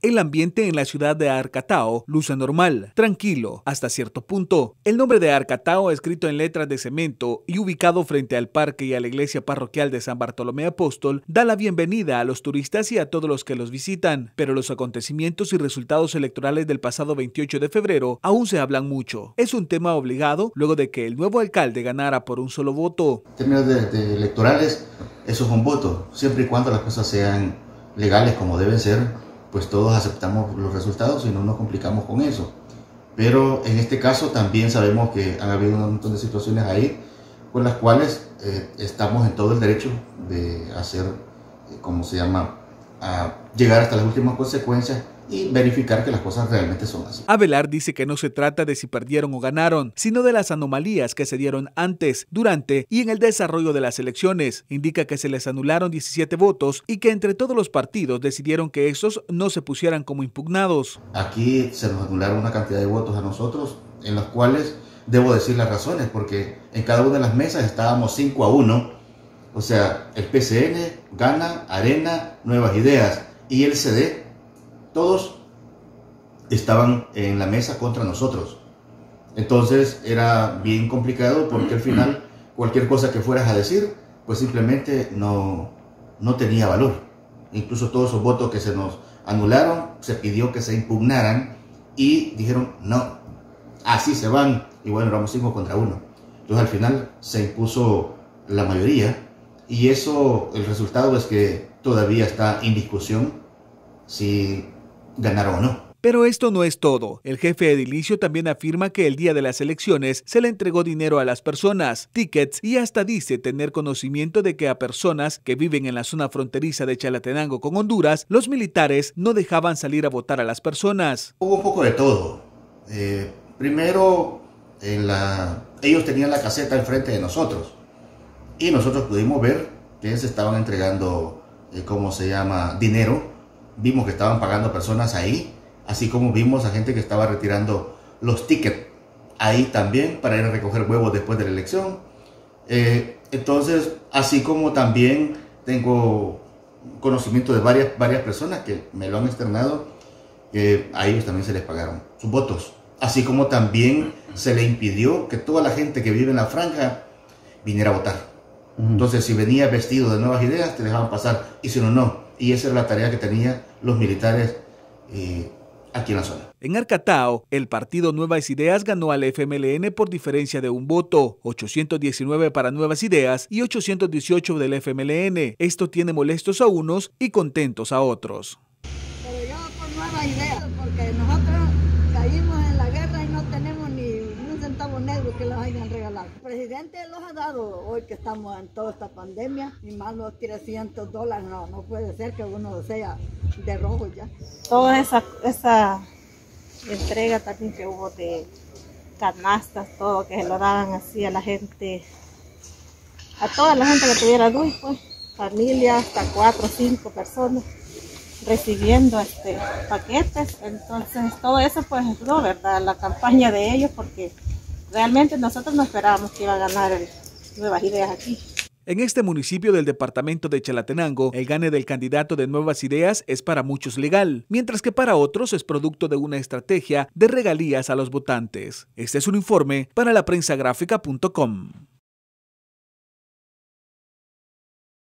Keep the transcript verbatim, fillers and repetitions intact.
El ambiente en la ciudad de Arcatao luce normal, tranquilo, hasta cierto punto. El nombre de Arcatao, escrito en letras de cemento y ubicado frente al parque y a la iglesia parroquial de San Bartolomé Apóstol, da la bienvenida a los turistas y a todos los que los visitan. Pero los acontecimientos y resultados electorales del pasado veintiocho de febrero aún se hablan mucho. Es un tema obligado luego de que el nuevo alcalde ganara por un solo voto. En términos de, de electorales, eso es un voto, siempre y cuando las cosas sean legales como deben ser, pues todos aceptamos los resultados y no nos complicamos con eso. Pero en este caso también sabemos que han habido un montón de situaciones ahí con las cuales eh, estamos en todo el derecho de hacer, eh, ¿cómo se llama?, a llegar hasta las últimas consecuencias y verificar que las cosas realmente son así. Avelar dice que no se trata de si perdieron o ganaron, sino de las anomalías que se dieron antes, durante y en el desarrollo de las elecciones. Indica que se les anularon diecisiete votos y que entre todos los partidos decidieron que esos no se pusieran como impugnados. Aquí se nos anularon una cantidad de votos a nosotros, en los cuales debo decir las razones, porque en cada una de las mesas estábamos cinco a uno, o sea, el P C N, Gana, Arena, Nuevas Ideas y el C D. Todos estaban en la mesa contra nosotros. Entonces era bien complicado porque al final cualquier cosa que fueras a decir, pues simplemente no, no tenía valor. Incluso todos esos votos que se nos anularon, se pidió que se impugnaran y dijeron no, así se van. Y bueno, éramos cinco contra uno. Entonces al final se impuso la mayoría y eso, el resultado es que todavía está en discusión si ganaron o no. Pero esto no es todo. El jefe edilicio también afirma que el día de las elecciones se le entregó dinero a las personas, tickets y hasta dice tener conocimiento de que a personas que viven en la zona fronteriza de Chalatenango con Honduras, los militares no dejaban salir a votar a las personas. Hubo un poco de todo. Eh, primero, en la, ellos tenían la caseta enfrente de nosotros y nosotros pudimos ver que se estaban entregando, eh, ¿cómo se llama?, dinero. Vimos que estaban pagando personas ahí, así como vimos a gente que estaba retirando los tickets ahí también para ir a recoger huevos después de la elección. Eh, entonces, así como también tengo conocimiento de varias, varias personas que me lo han externado, que a ellos también se les pagaron sus votos. Así como también se le impidió que toda la gente que vive en la franja viniera a votar. Uh-huh. Entonces, si venía vestido de Nuevas Ideas, te dejaban pasar, y si no, no. Y esa era la tarea que tenían los militares eh, aquí en la zona. En Arcatao, el partido Nuevas Ideas ganó al F M L N por diferencia de un voto, ochocientos diecinueve para Nuevas Ideas y ochocientos dieciocho del F M L N. Esto tiene molestos a unos y contentos a otros. Pero yo por Nuevas Ideas, porque nosotros caímos en la guerra y no tenemos ni un centavo negro que los hayan regalado. El presidente los ha dado hoy que estamos en toda esta pandemia, y más los trescientos dólares, no, no puede ser que uno sea de rojo ya. Toda esa, esa entrega también que hubo de canastas, todo que se lo daban así a la gente, a toda la gente que tuviera luz, pues, familia, hasta cuatro o cinco personas recibiendo este paquetes. Entonces todo eso pues ayudó, ¿verdad?, la campaña de ellos, porque realmente nosotros no esperábamos que iba a ganar el Nuevas Ideas aquí. En este municipio del departamento de Chalatenango, el gane del candidato de Nuevas Ideas es para muchos legal, mientras que para otros es producto de una estrategia de regalías a los votantes. Este es un informe para la prensa gráfica punto com.